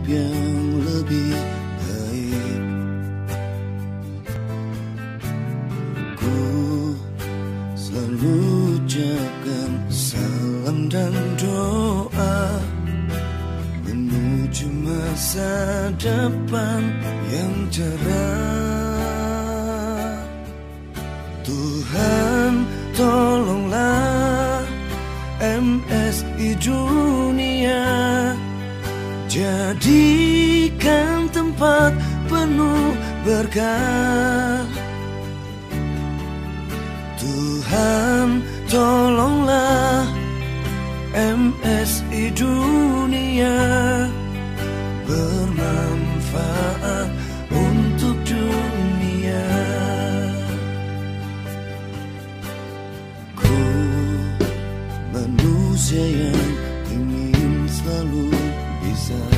yang lebih baik. Ku selalu ucapkan salam dan doa menuju masa depan yang cerah. Tuhan, tolonglah MSI dunia, jadikan tempat penuh berkah. Tuhan, tolonglah MSI dunia, bermanfaat untuk dunia. Ku manusia yang ingin selalu bisa